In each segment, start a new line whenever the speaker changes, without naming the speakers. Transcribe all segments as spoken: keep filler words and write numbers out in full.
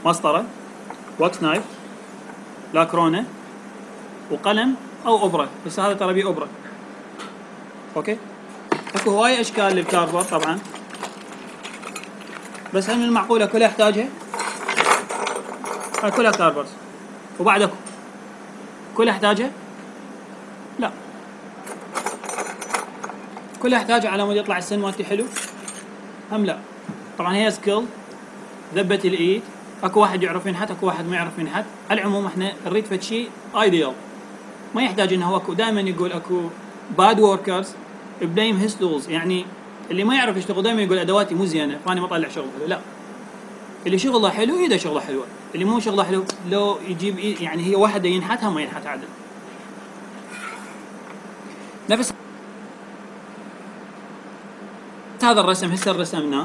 مسطره، واكس نايف، لاكرونه، وقلم او اوبرا، بس هذا ترى بيه اوبرا. اوكي، اكو هواي اشكال للكاربر طبعا، بس هل من المعقوله كلها احتاجها؟ هاي كلها كاربرز، وبعد اكو كلها احتاجها؟ لا، كلها احتاجها على مود يطلع السن مالتي حلو؟ هم لا. طبعا هي سكيل، ذبة الايد، اكو واحد يعرف ينحت، اكو واحد ما يعرف ينحت. على العموم احنا نريد فد شيء ايديال، ما يحتاج انه هو اكو دائما يقول اكو باد وركرز بليم هيز تولز، يعني اللي ما يعرف يشتغل دائما يقول ادواتي مو زينه فاني ما اطلع شغل حلو. لا، اللي شغله حلو ايده شغله حلوه، اللي مو شغله حلو لو يجيب إيد يعني هي واحده ينحتها ما ينحت عدل. نفس هذا الرسم هسه رسمناه،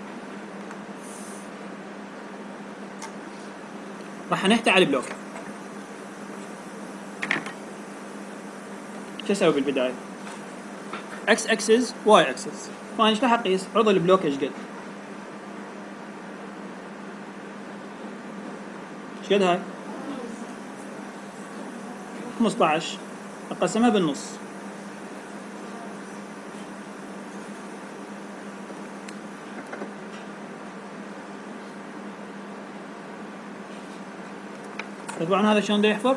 راح نحكي على البلوك. شو اسوي بالبدايه؟ اكس اكسس واي اكسس، فانا ايش راح اقيس؟ عرض البلوك ايش قد؟ ايش قد هاي؟ خمسة عشر، اقسمها بالنص. طبعا هذا شلون دا يحفر؟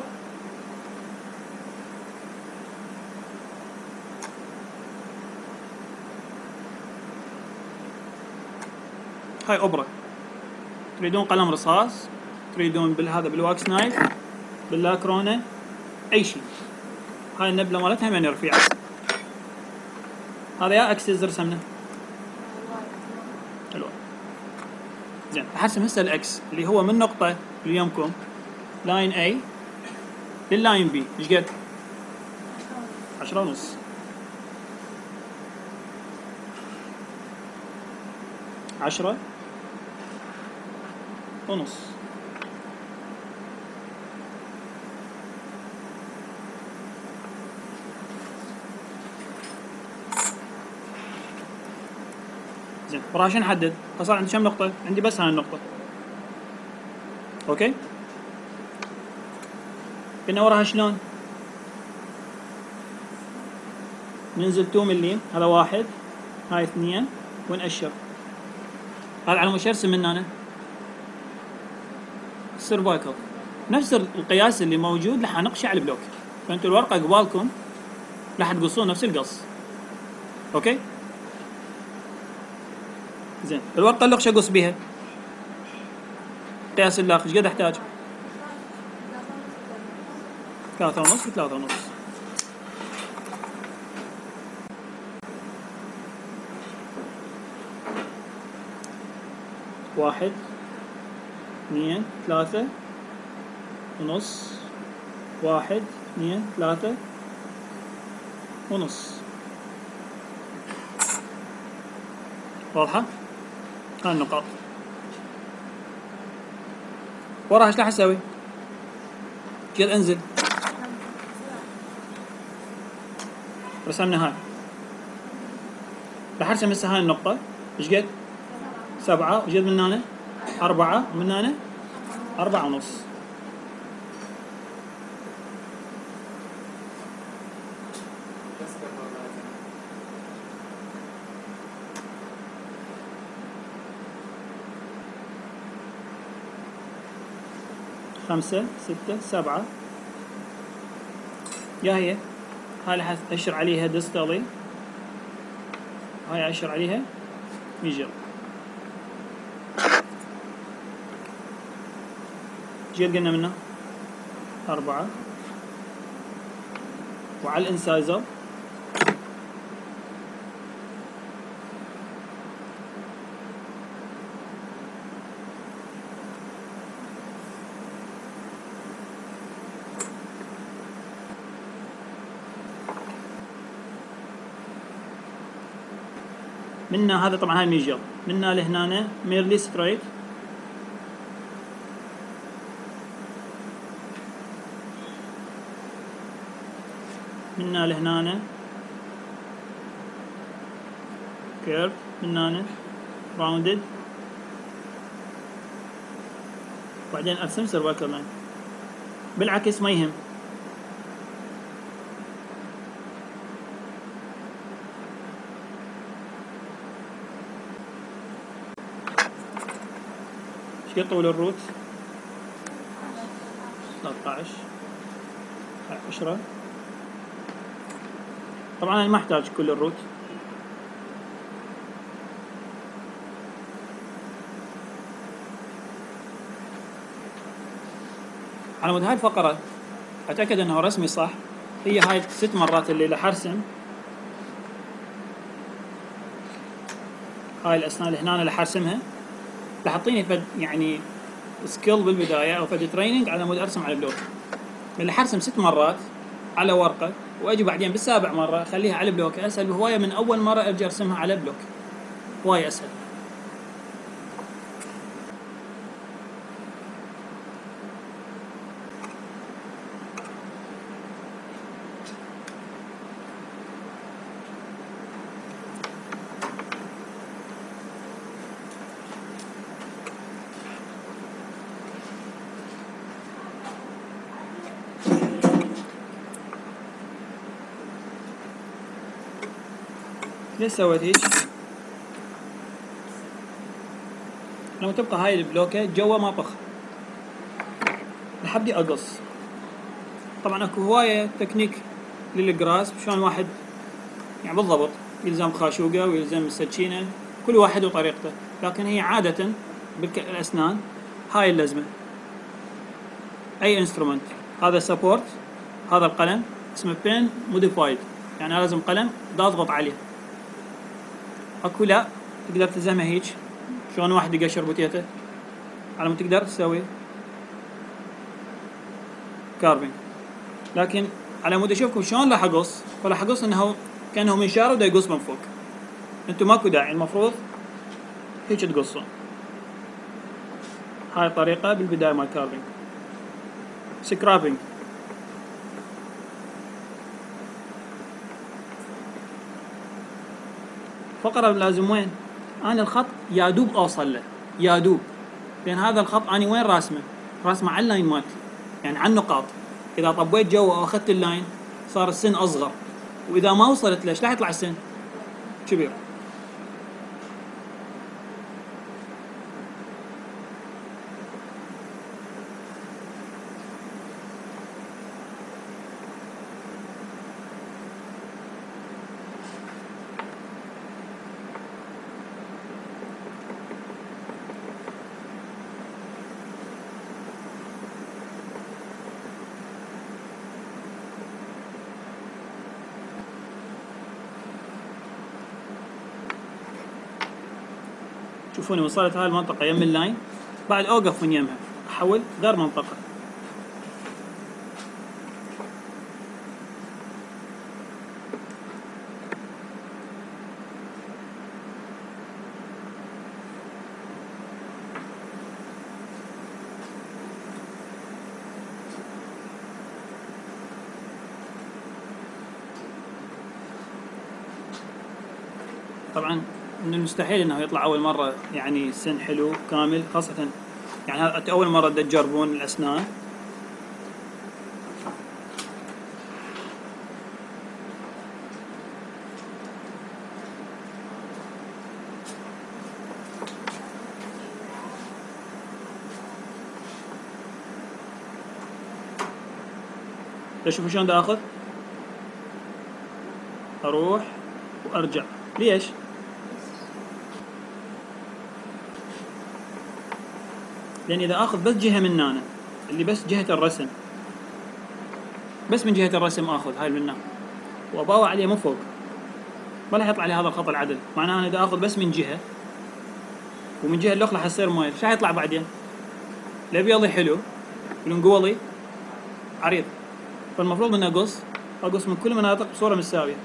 هاي اوبرا، تريدون قلم رصاص، تريدون بالهذا بالواكس نايف، باللاكرونه، اي شيء. هاي النبله مالتها يعني رفيعه. هذا يا اكسس رسمنا حلو. زين، احسم هسه الاكس اللي هو من نقطه اللي يمكم لاين اي لللاين بي ايش قد؟ عشرة ونص. عشرة ونص. زين، وراها شو نحدد؟ صار عندي كم نقطة؟ عندي بس هاي النقطة. اوكي؟ قلنا وراها شلون؟ ننزل اثنين مليم، هذا واحد، هاي اثنين، ونأشر. هذا على مود ارسم من هنا؟ سيرفايكل، نفس القياس اللي موجود راح انقشه على البلوك، فانتوا الورقة قبالكم راح تقصون نفس القص. اوكي؟ زين، الورقة اللي اقش اقص بيها قياس اللاخ ايش قد احتاج؟ ثلاثة ونص بثلاثة ونص. واحد، اثنين، ثلاثة ونص، واحد، اثنين، ثلاثة ونص. واضحة؟ هاي النقاط. وراها ايش راح اسوي؟ قد انزل رسمنا هاي، راح ارسم هسه هاي النقطة ايش قد؟ سبعة، ايش قد من هنا؟ أربعة، ومن هنا أربعة ونص. خمسة، ستة، سبعة، يا هي هاي راح أشر عليها ديستالي، هاي أشر عليها ميجر. جيت قلنا منه أربعة، وعلى الانسايزر منا هذا طبعا هاي ميجر، منا لهنا ميرلي ستريت، منا لهنا كيرف، منا راوندد، وبعدين ارسم سيرفايكال لاين. بالعكس ما يهم. ايش قد طول الروت؟ ثلاثة عشر عشرة. طبعا انا ما احتاج كل الروت. على مود هاي الفقرة اتأكد انه رسمي صح. هي هاي ست مرات اللي راح ارسم هاي الاسنان اللي هنا راح ارسمها، راح تعطيني فد يعني سكيل بالبداية او فد تريننج على مود ارسم على بلوك. اللي حرسم ست مرات على ورقة واجي بعدين بالسابع مرة اخليها على بلوك، اسهل بهواية من اول مرة ارجع ارسمها على بلوك، هواية اسهل. ليش سويت هيك؟ لو تبقى هاي البلوكة جوا ما طخ، لحبدي اقص. طبعا اكو هواية تكنيك للقراص شلون واحد يعني بالضبط يلزم خاشوقة ويلزم السكينة، كل واحد وطريقته، لكن هي عادة بالاسنان هاي اللزمة. اي انسترومنت، هذا سبورت، هذا القلم اسمه بين موديفايد، يعني لازم قلم دا اضغط عليه. اكو لا تقدر تلزمها هيك شلون واحد يقشر بوتيته، على ما تقدر تسوي كارفينج. لكن على مود اشوفكم شلون راح اقص، فراح اقص انه كانه منشار ودا يقص من فوق. انتم ماكو داعي، المفروض هيك تقصون. هاي الطريقة بالبداية مال كارفينج. سكرابينج، فقرة لازم وين؟ أنا الخط يا دوب أوصل له، يا دوب، لأن هذا الخط أنا وين راسمه؟ راسمه على اللاين مالتي، يعني على النقاط. إذا طبيت جوا أو أخذت اللاين صار السن أصغر، وإذا ما وصلت له إيش راح يطلع السن؟ كبير. شوفوني وصلت هاي المنطقة يم اللاين، بعد أوقف من يمها أحول غير منطقة. طبعا من المستحيل انه يطلع اول مره يعني سن حلو كامل، خاصه يعني اول مره تجربون الاسنان. شوفوا شلون دا اخذ، اروح وارجع. ليش؟ لان اذا اخذ بس جهه من هنا اللي بس جهه الرسم، بس من جهه الرسم اخذ هاي من هنا واباوع عليه من فوق، ما راح يطلع لي هذا الخط العدل. معناه انا اذا اخذ بس من جهه ومن جهه الاخرى راح يصير مايل، ايش راح يطلع بعدين؟ الابيض حلو والانقوضي عريض. فالمفروض اني اقص اقص من كل مناطق بصوره متساويه.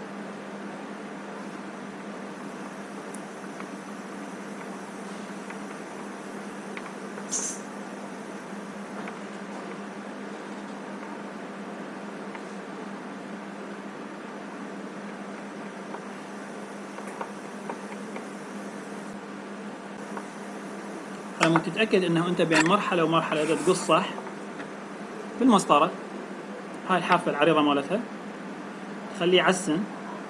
لما تتأكد انه انت بين مرحلة ومرحلة اذا تقص صح بالمسطرة، هاي الحافة العريضة مالتها خليه يعسن،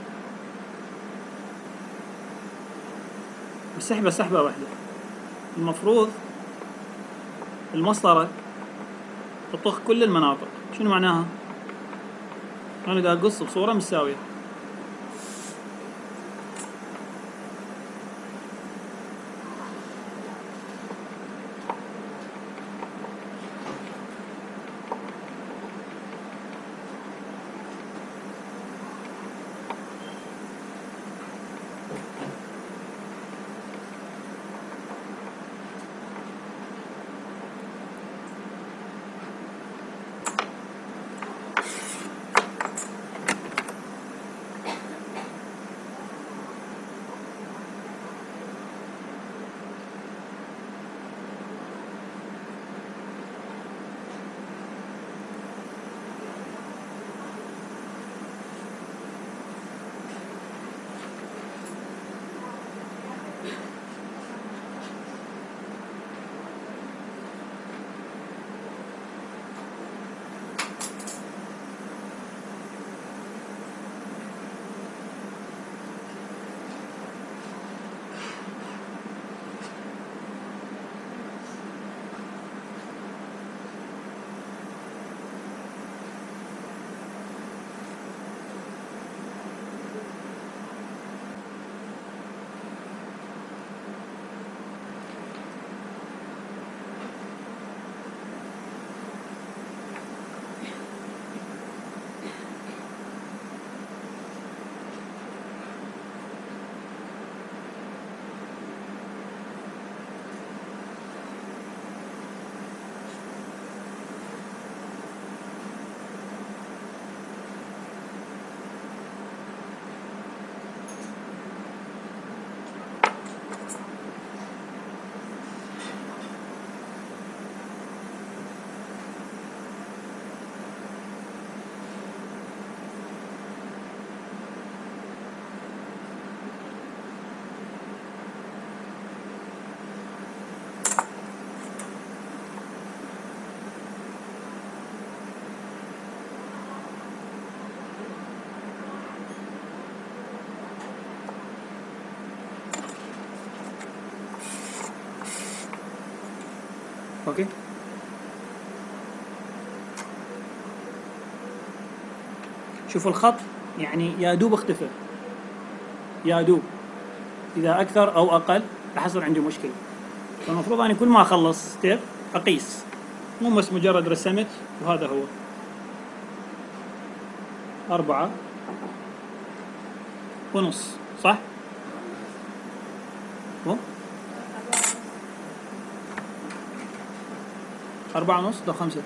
وسحبة سحبة واحدة. المفروض المسطرة تطخ كل المناطق. شنو معناها؟ انا دا اقص بصورة مساوية. اوكي، شوفوا الخط يعني يا دوب اختفى، يا دوب. اذا اكثر او اقل راح يصير عندي مشكله. فالمفروض اني كل ما اخلص ستيب اقيس، مو بس مجرد رسمت وهذا هو. أربعة ونص صح؟ مو؟ أربعة ونص ده خمسة.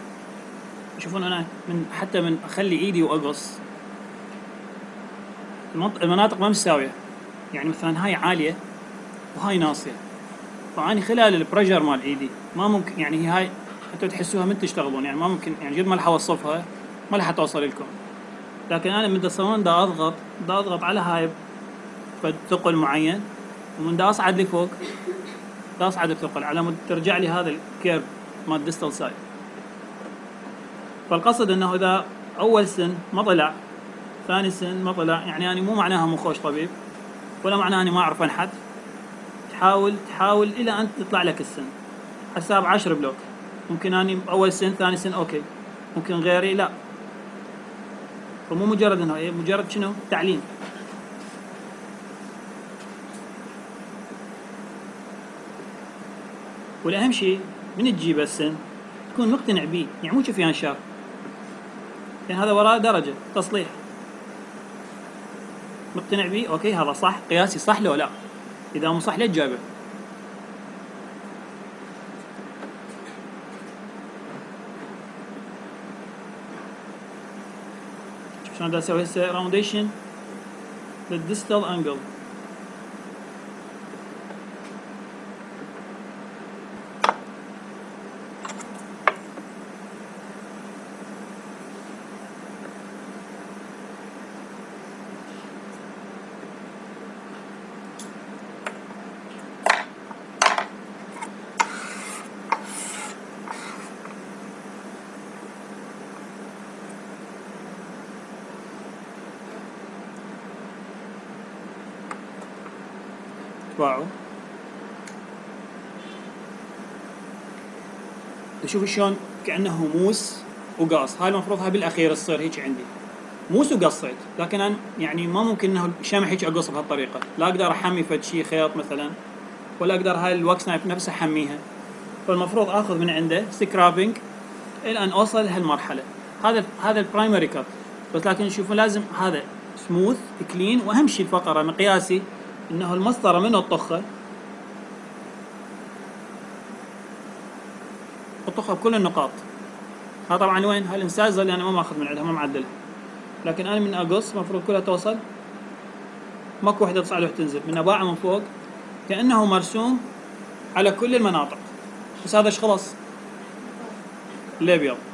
شوفون انا من حتى من اخلي ايدي واقص المناطق ما متساويه، يعني مثلا هاي عاليه وهاي ناصيه، فاني خلال البريشر مال ايدي ما ممكن، يعني هي هاي حتى تحسوها من تشتغلون، يعني ما ممكن، يعني قد ما راح اوصفها ما راح توصل لكم. لكن انا من تصورون دا اضغط دا اضغط على هاي بثقل معين، ومن دا اصعد لفوق دا اصعد بثقل على مود ترجع لي هذا الكيرف مال الديستال سايد. فالقصد انه اذا اول سن ما طلع، ثاني سن ما طلع، يعني أنا مو معناها مو خوش طبيب، ولا معناها اني ما اعرف انحت. تحاول تحاول الى ان تطلع لك السن. حساب عشر بلوك، ممكن اني اول سن ثاني سن اوكي، ممكن غيري لا. فمو مجرد انه ايه، مجرد شنو تعليم. والاهم شيء من تجيب السن تكون مقتنع به، يعني مو شوف ينشر، يعني هذا وراه درجه تصليح. مقتنع به، اوكي هذا صح، قياسي صح لو لا، اذا مو صح لا تجابه. شلون دا اسوي هسه راونديشن للديستال انجل. تباعوا تشوف شلون كأنه موس وقاص. هاي المفروض هاي بالاخير تصير هيك عندي موس وقصيت، لكن أنا يعني ما ممكن انه شمع هيك اقص بهالطريقه، لا اقدر احمي فد شيء خيط مثلا، ولا اقدر هاي الوكس نايف نفسها احميها. فالمفروض اخذ من عنده سكرابينج الى ان اوصل لهالمرحله. هذا هذا البرايمري كات، بس لكن شوفوا لازم هذا سموث كلين. واهم شيء الفقره مقياسي انه المسطره منه الطخه الطخه بكل النقاط. ها طبعا وين هالانسازه اللي انا ما ماخذ من عندها، ما معدلها، لكن انا من اقص المفروض كلها توصل، ماكو وحده تصعد وحده تنزل، من اباعه من فوق كانه مرسوم على كل المناطق. بس هذا ايش خلص الابيض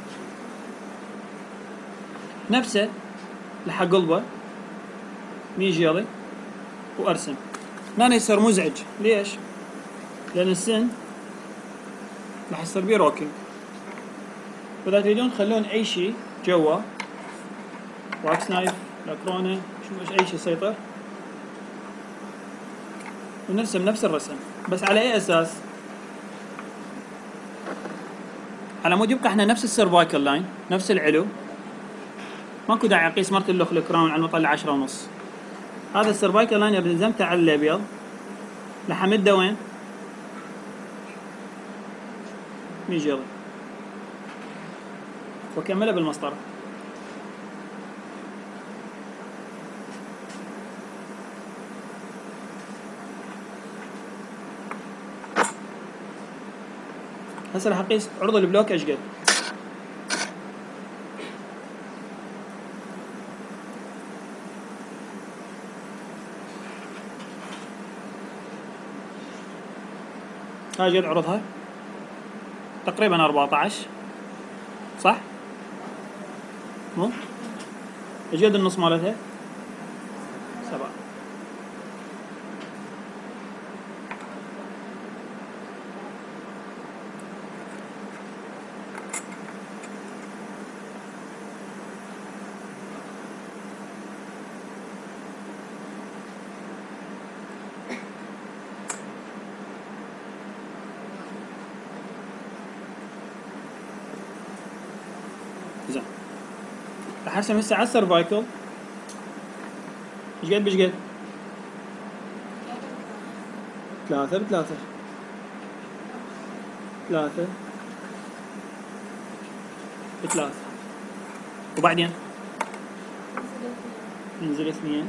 نفسه لحق قلبه نيجي يلي وارسم. هنا يصير مزعج. ليش؟ لان السن راح يصير بيه روكينج، فاذا تريدون تخلون اي شيء جوا، واكس نايف، لاكرونه، شوف اي شيء يسيطر، ونرسم نفس الرسم. بس على اي اساس؟ على مود يبقى احنا نفس السيرفايكل لاين، نفس العلو، ماكو داعي اقيس مرت اللخ الكراون على مطلع عشرة ونص. هذا السيرفايكل لاين اذا لزمته على الابيض لحمده وين؟ ميجي وكمله بالمسطره. هسه راح اقيس عرض البلوك ايش قد. هاي قد عرضها تقريبا أربعة عشر، صح؟ مو؟ ايش قد النص مالتها؟ سبعة. زين، راح ارسم هسه على السيرفايكل. ايش قد بيش قد؟ ثلاثة بثلاثة، ثلاثة بثلاثة، وبعدين ننزل اثنين،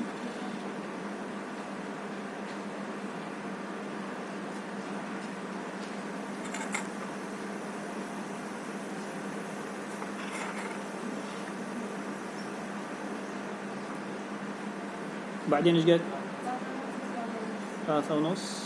بعدين ايش قد؟ ثلاثة ونص.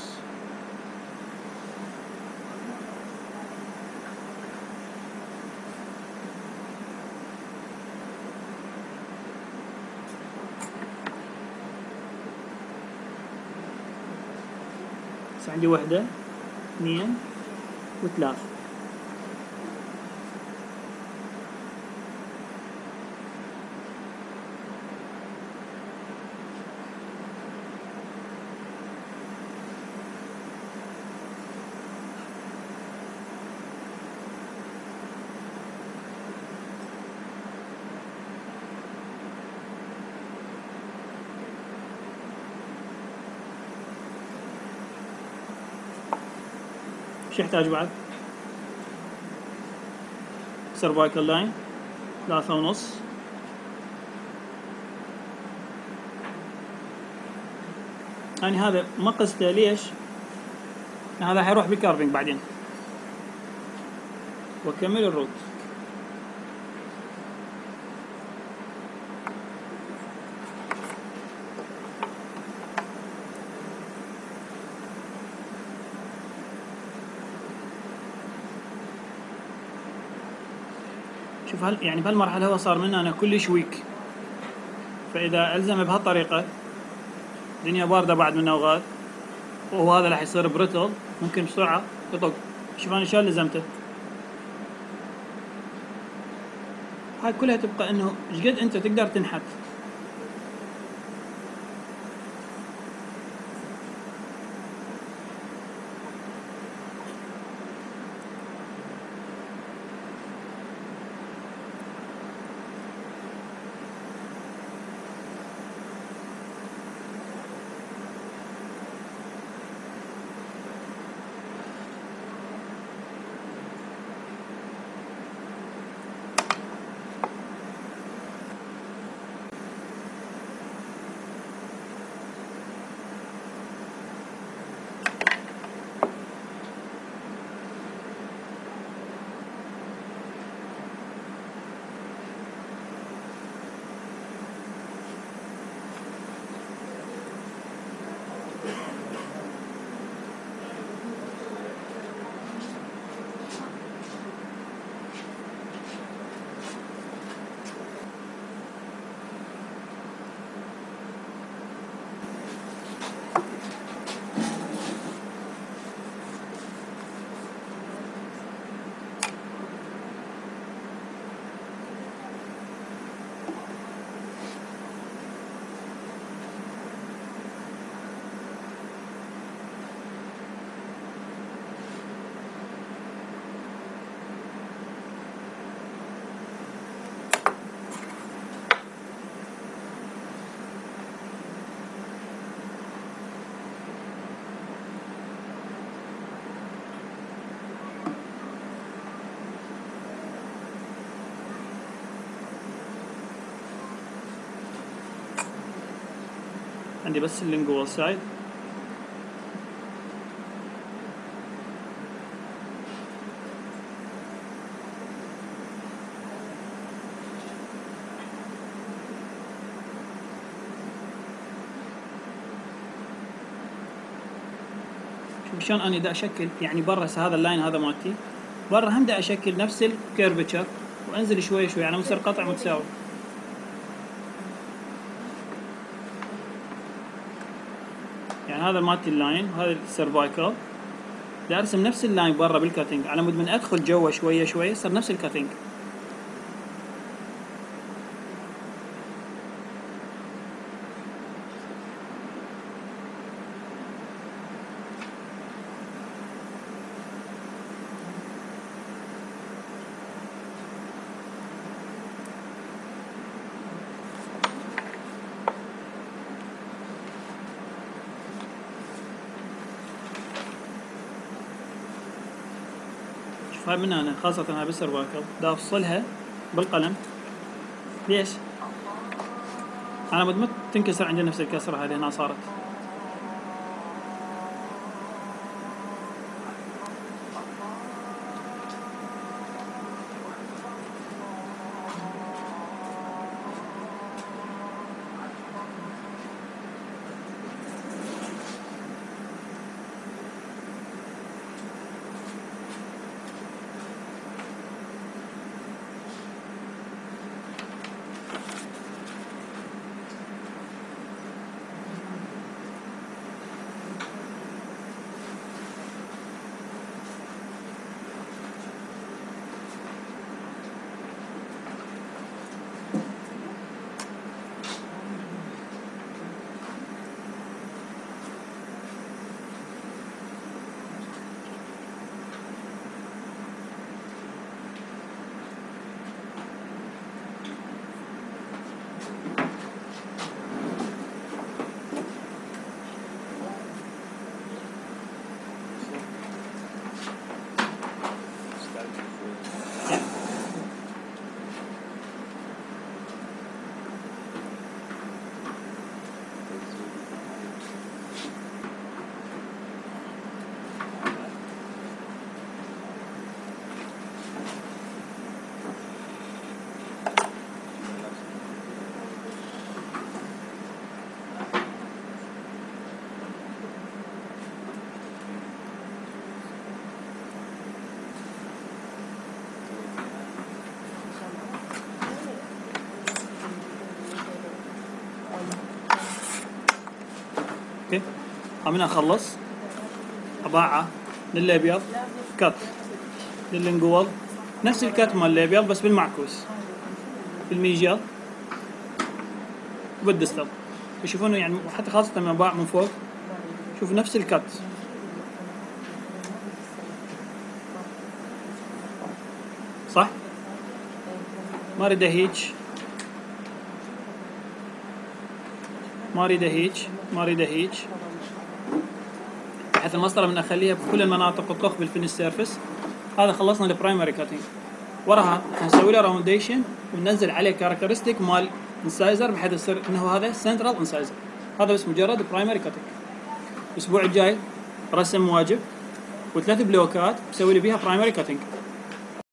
بس عندي واحدة اثنين وثلاث. شو يحتاج بعد؟ سيرفايكل لاين ثلاثة ونص. يعني هذا ما قصته ليش؟ هذا حيروح بالكارفينج بعدين. واكمل الروت. شوف هل يعني بهالمرحلة هو صار منه أنا كلش ويك، فإذا ألزم بهالطريقة الدنيا باردة بعد من أوقات وهو هذا راح يصير بريتل، ممكن بسرعة يطق. شوف أنا شلون لزمته. هاي كلها تبقى إنه إيش قد أنت تقدر تنحت. عندي بس اللينجوال سايد. شوف شلون انا دا اشكل يعني برا هذا اللاين هذا مالتي، برا هم دا اشكل نفس الكيرفتشر وانزل شوي شوي على مصير قطع متساوي. يعني هذا مالتي اللاين وهذا السيرفايكل، دا ارسم نفس اللاين برا بالكاتنج على مود من ادخل جوا شويه شويه يصير نفس الكاتنج. هاي من هنا خاصة هاي بالسيرفايكل دا افصلها بالقلم. ليش؟ على مود ما تنكسر عندي نفس الكسرة هذه هنا صارت. اوكي من اخلص اضاعه للابيض كت للانجول نفس الكت مال الابيض بس بالمعكوس بالميجر وبالدستل تشوفونه يعني حتى خاصة لما باع من فوق شوفوا نفس الكت صح؟ ما اريده هيج ما اريده هيج ما اريده هيج بحيث المسطرة من اخليها بكل المناطق الطخ بالفينش سيرفيس. هذا خلصنا البرايمري كاتنج. وراها حنسوي له راونديشن وننزل عليه كاركترستيك مال انسايزر بحيث يصير انه هذا سنترال انسايزر. هذا بس مجرد برايمري كاتنج. الاسبوع الجاي رسم واجب وثلاث بلوكات بسوي لي بيها برايمري كاتنج.